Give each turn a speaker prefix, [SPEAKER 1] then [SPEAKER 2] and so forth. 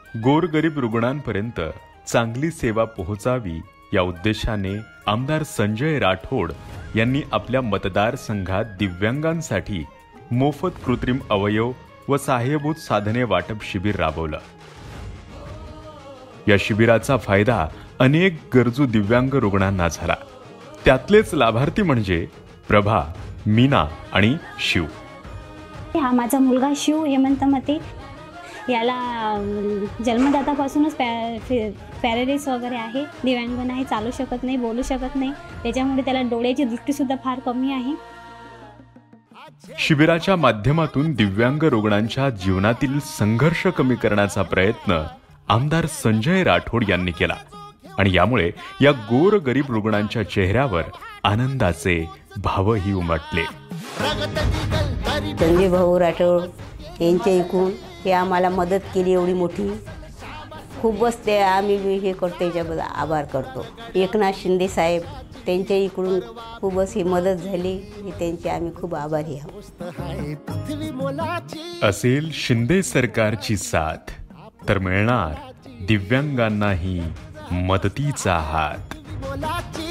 [SPEAKER 1] गोरगरीब रुग्णांपर्यंत चांगली सेवा पोहोचावी या उद्देशाने आमदार संजय राठोड यांनी आपल्या मतदारसंघात दिव्यांगांसाठी मोफत कृत्रिम अवयव व सहाय्यभूत साधने वाटप शिबिर राबवलं। या शिबिराचा फायदा अनेक गरजू दिव्यांग रुग्णांना झाला। त्यातलेच लाभार्थी म्हणजे प्रभा, मीना आणि शिव।
[SPEAKER 2] हा माझा मुलगा शिव हेमंत मते, याला जन्मदातापासूनच पॅरालिसिस वगैरे आहे, दिव्यांग नाही, चालू शकत नाही, बोलू शकत नाही, त्याच्यामुळे त्याला डोळ्याची दृष्टीसुद्धा फार कमी आहे।
[SPEAKER 1] शिबिराच्या माध्यमातून दिव्यांग रुग्णांच्या जीवनातील संघर्ष कमी करण्याचा प्रयत्न आमदार संजय राठोड यांनी केला आणि यामुळे या गोरगरीब रुग्णांच्या चेहऱ्यावर आनंदाचे भावही उमटले।
[SPEAKER 3] संजय भाऊ राठोड यांच्या इकडून हे आम्हाला मदत केली एवढी मोठी, खूपच ते आम्ही हे करतो, त्याच्याबद्दल आभार करतो। एकनाथ शिंदे साहेब त्यांच्या इकडून खूपच ही मदत झाली, हे त्यांचे आम्ही खूप आभारी आहोत।
[SPEAKER 1] असेल शिंदे सरकारची साथ तर मिळणार दिव्यांगांनाही मदतीचा हात।